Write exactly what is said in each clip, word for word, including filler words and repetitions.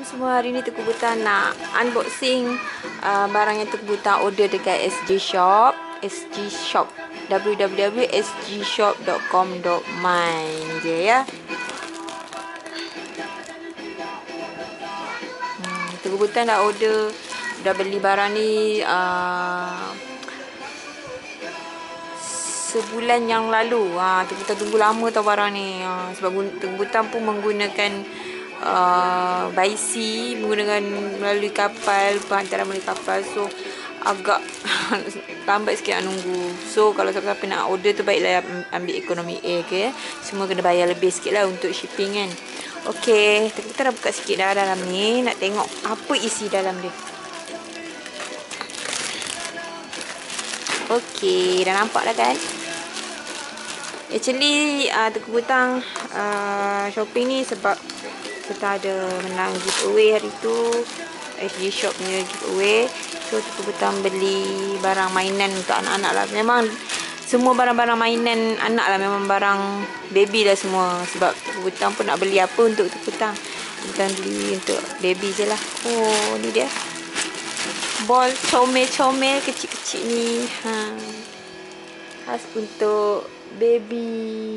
semua, hari ni Tengku Butang nak unboxing uh, barang yang Tengku Butang order dekat S G Shop. S G Shop w w w dot s g shop dot com dot my ni je ya. hmm, Tengku Butang dah order, dah beli barang ni uh, sebulan yang lalu. ha, Tengku Butang tunggu lama tau barang ni, ha, sebab Tengku Butang pun menggunakan Uh, by sea, menggunakan melalui kapal, penghantaran melalui kapal, so agak lambat sikit nak nunggu. So kalau siapa-siapa nak order tu baiklah ambil ekonomi A, okay? Semua kena bayar lebih sikit lah untuk shipping kan. Okay, kita dah buka sikit dah dalam ni, nak tengok apa isi dalam dia. Okay, dah nampak dah kan. Actually uh, Tengku Butang uh, shopping ni sebab kita ada menang giveaway hari tu, S G Shop punya giveaway. So Tengku Butang beli barang mainan untuk anak-anak lah. Memang semua barang-barang mainan anak lah, memang barang baby lah semua. Sebab Tengku Butang pun nak beli apa untuk Tengku Butang, Butang beli untuk baby je lah. Oh, ni dia ball comel-comel kecil-kecil ni, ha, khas untuk baby.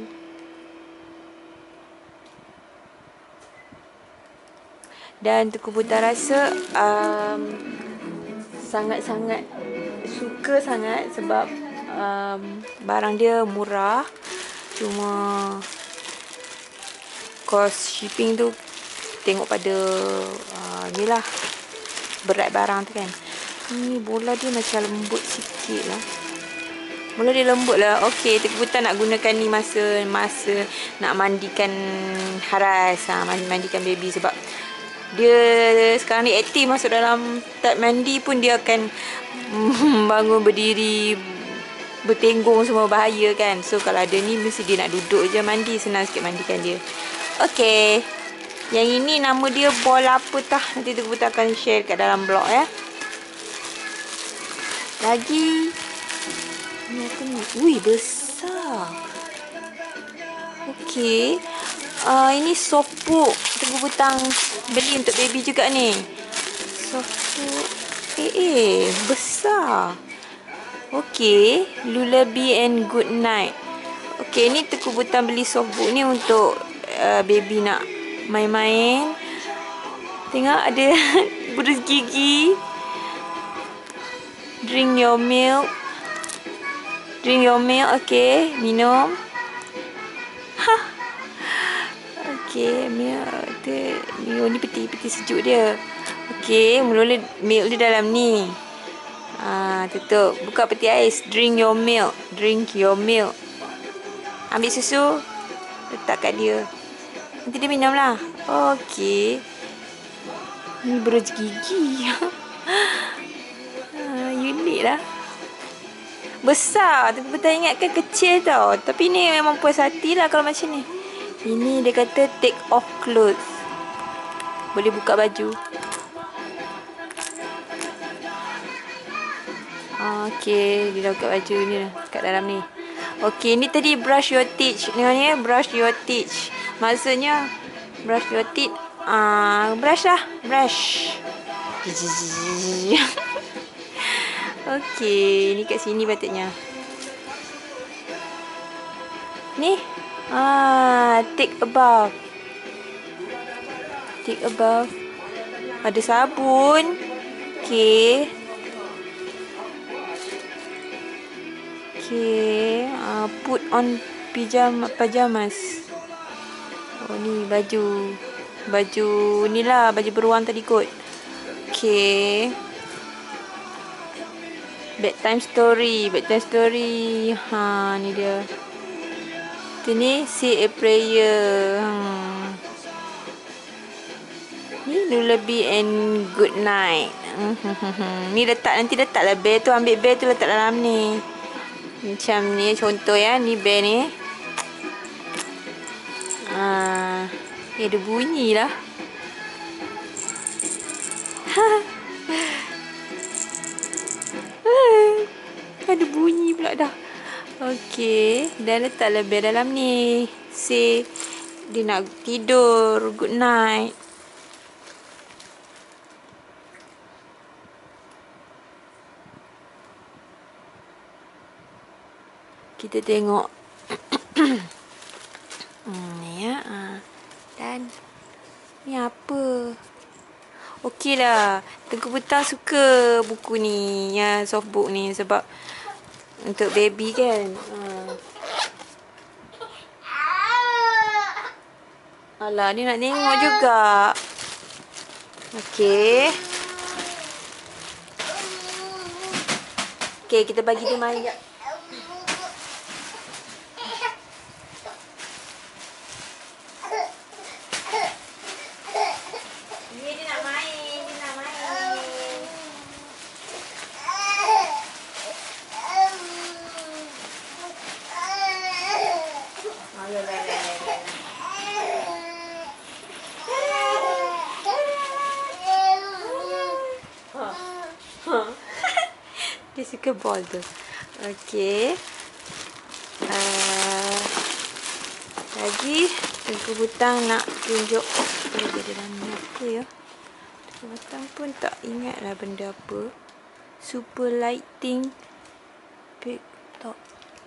Dan Tengku Butang rasa um, sangat-sangat suka sangat sebab um, barang dia murah. Cuma kos shipping tu tengok pada uh, ni lah, berat barang tu kan. Ni bola dia macam lembut sikit lah. Bola dia lembut lah. Okay, Tengku Butang nak gunakan ni masa Masa nak mandikan Haras, ha, mandikan baby. Sebab dia sekarang ni aktif masuk dalam tub mandi pun dia akan bangun berdiri, bertenggung, semua bahaya kan. So kalau ada ni mesti dia nak duduk je mandi, senang sikit mandikan dia. Okay, yang ini nama dia ball apa tah, nanti Tengku Butang akan share kat dalam blog ya. Lagi ni apa ni? Ui, besar. Okay, uh, ini sopuk Tengku Butang beli untuk baby juga ni. Sopuk Eh eh besar. Okay, Lullaby and Good Night. Okay, ni Tengku Butang beli softbook ni untuk uh, baby nak main-main. Tengok ada berus gigi. Drink your milk. Drink your milk. Okay, minum. Hah. Okay, milk dia, ni peti-peti sejuk dia. Okay, mula-mula milk dia dalam ni. Ah, tutup. Buka peti ais. Drink your milk. Drink your milk. Ambil susu, letak kat dia. Nanti dia minum lah. Okay. Ni berus gigi. ah, unik lah. Besar. Tengku Butang ingatkan kecil tau. Tapi ni memang puas hati lah kalau macam ni. Ini dia kata take off clothes. Boleh buka baju. Okay, dia dah buka baju ni dah, kat dalam ni. Okay, ni tadi brush your teeth. Tengok ni, brush your teeth. Maksudnya brush your teeth. Ah, uh, brush lah, brush. Okay, ni kat sini patutnya. Ni. Ah, take a bath. Take a bath. Ada sabun. Okay. Okay. Uh, put on pijama, pajamas. Oh, ni baju. Baju ni lah, baju beruang tadi kot. Okay. Bedtime story. Bedtime story. Ha, ni dia. Ni say a prayer. Hmm. Ni Lullaby and Good Night. Ni letak, nanti letak lah bear tu. Ambil bear tu letak dalam ni. Macam ni contoh ya. Ni bear ni. Ah, ni ada bunyi lah. Ada bunyi pula dah. Okey, dah letak lebih dalam ni. Say dia nak tidur, good night. Kita tengok. hmm, ni ya. Ha. Dan ni apa? Okey lah. Tengku Petang suka buku ni. Ya, soft book ni. Sebab untuk baby kan. Ha. Alah, ni nak tengok juga. Okey. Okey, kita bagi dia main sekejap. Dia, dia nak main. Dia nak main. Alah, alah, alah. Dia suka ball tu. Okey. Uh, lagi Tengku Petang nak tunjuk. Oh, dia dalam ni apa ya? Tengku Petang pun tak ingat lah benda apa. Super lighting big top.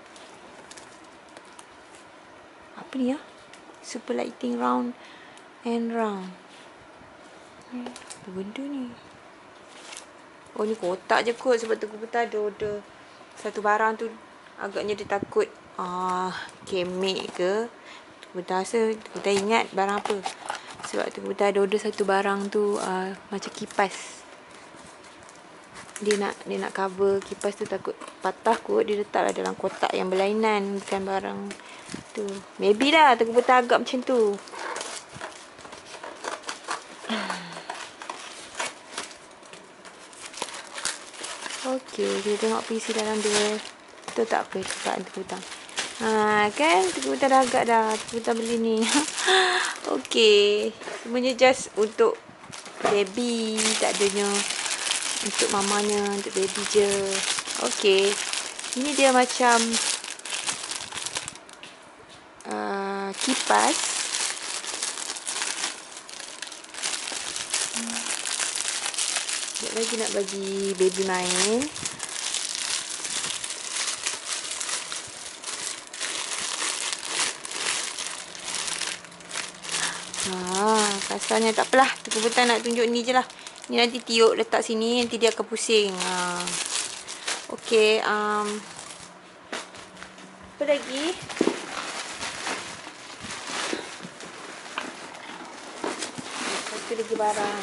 Apa ni ya? Super lighting round and round. Hmm, apa benda ni? Oh, ni kotak je kot. Sebab Tengku Petang ada order satu barang tu. Agaknya dia takut ah, kemek ke. Tengku Petang rasa Tengku Petang ingat barang apa. Sebab Tengku Petang ada order satu barang tu ah, macam kipas. Dia nak dia nak cover kipas tu, takut patah kot. Dia letaklah dalam kotak yang berlainan. Bukan barang tu. Maybe lah Tengku Petang agak macam tu. Okey, kita tengok P C dalam dia. Betul tak apa cakap Tengku Petang? Ha, kan? Tengku Petang dah agak dah. Tengku Petang beli ni. Okey. Semuanya just untuk baby. Tak adanya untuk mamanya, untuk baby je. Okey. Ini dia macam uh, kipas. Sekejap lagi nak bagi baby main. Haa, kasarnya tak apalah. Tengku Petang nak tunjuk ni je lah. Ni nanti tiup letak sini, nanti dia akan pusing. Haa. Okey, um, apa lagi? Satu lagi barang.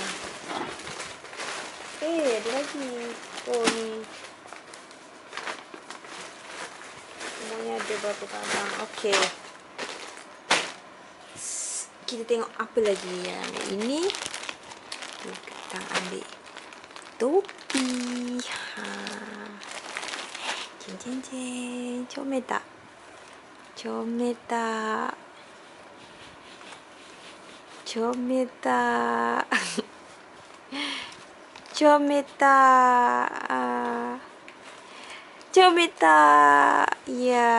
Eh, ada lagi. Oh, ni. Semuanya ada berapa barang. Okey. Kita tengok apa lagi yang ini. Kita ambil topi. Ha. Cing cing cing. Comel tak? Comel tak? Comel tak? Comel tak? Comel tak? Ya.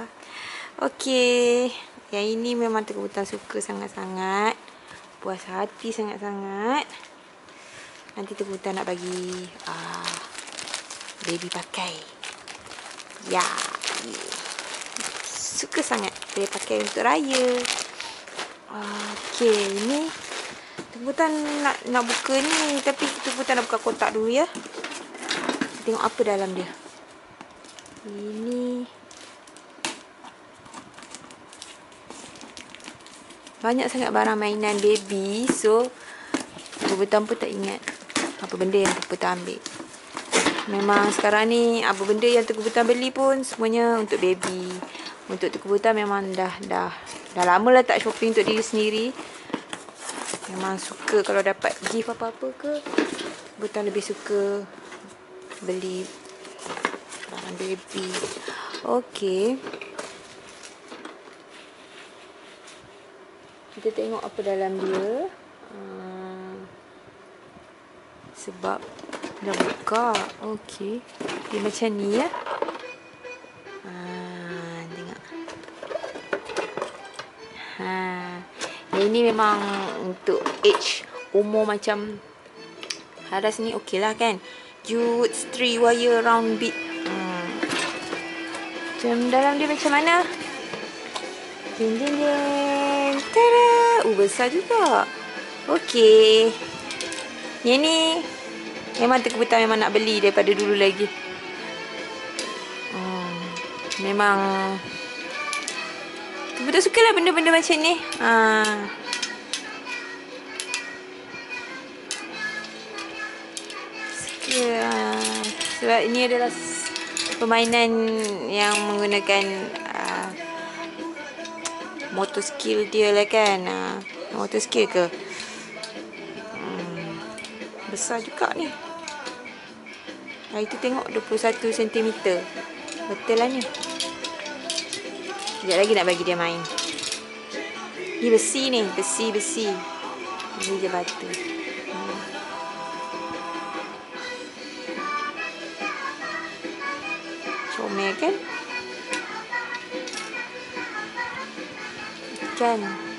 Okey. Yang ini memang Tengku Petang suka sangat-sangat. Puas hati sangat-sangat. Nanti Tengku Petang nak bagi uh, baby pakai. Ya. Suka sangat dia pakai untuk raya. Okey, ini Tengku Petang nak nak buka ni, tapi Tengku Petang nak buka kotak dulu ya. Tengok apa dalam dia. Ini banyak sangat barang mainan baby. So Tengku Petang pun tak ingat apa benda yang Tengku Petang ambil. Memang sekarang ni apa benda yang Tengku Petang beli pun semuanya untuk baby. Untuk Tengku Petang memang dah dah dah lama lah tak shopping untuk diri sendiri. Memang suka kalau dapat gift apa-apa ke, Tengku Petang lebih suka beli barang baby. Okey. Kita tengok apa dalam dia. Hmm, sebab dah buka. Okey. Dia macam ni ya. Ha, tengok. Ha. Yang ini memang untuk age umur macam Haras ni okey lah kan. Jute three wire round bead. Hmm. Dalam, dalam dia macam mana? Ding ding ding. Tada! Uh, besar juga. Okey. Yang ni memang terkebetulan memang nak beli daripada dulu lagi. Hmm, memang betul suka lah benda-benda macam ni. Ha. Suka. Sebab ini adalah permainan yang menggunakan uh, motor skill dia lah kan. Uh, motor skill ke? Hmm, besar juga ni. Hari tu tengok dua puluh satu sentimeter. Betul lah ni. Sekejap lagi nak bagi dia main. Ni besi ni. Besi-besi. Ini je batu. Hmm. Comel kan? Kan?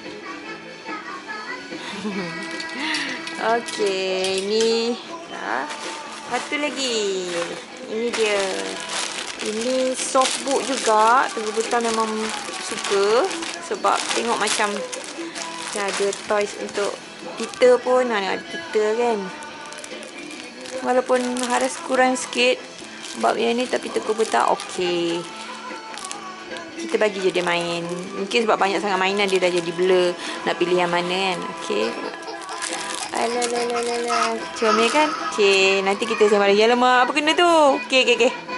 Okey. Ni. Dah. Satu lagi. Ini dia. Ini soft book juga. Terkebetulan memang suka. Sebab tengok macam dia ada toys untuk kita pun. Ada kita kan. Walaupun harus kurang sikit bab yang ni, tapi terkebetulan okey. Kita bagi je dia main. Mungkin sebab banyak sangat mainan dia dah jadi blur. Nak pilih yang mana kan. Okey. Alalalala. Comel kan? Okey. Nanti kita sembang lagi. Alamak, apa kena tu? Okey, okey, okey.